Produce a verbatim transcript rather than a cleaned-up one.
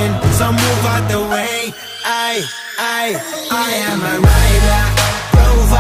so move out the way. I, I, I am a rider.